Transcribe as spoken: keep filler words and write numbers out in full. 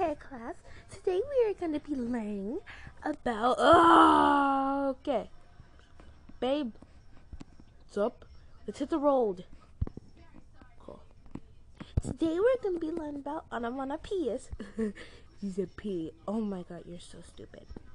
Hi class, today we are going to be learning about, oh, okay, babe, what's up? Let's hit the road. Cool. Today we're going to be learning about onomatopoeias. He said P. Oh my god, you're so stupid.